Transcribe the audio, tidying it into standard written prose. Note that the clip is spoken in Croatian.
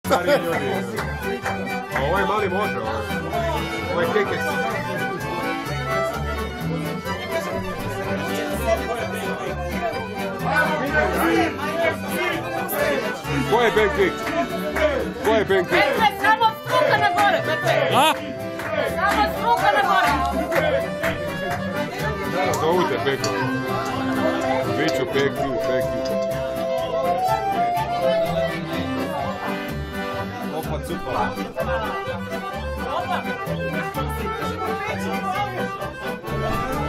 Stari ljudi. A ovaj mali može, ovaj kekec. Ko je pancake? Ko je pancake? Petre, samo struka na gore, Petre. A? Samo struka na gore. Zovite Peku. Biću Peki. Opa, cupa. Opa.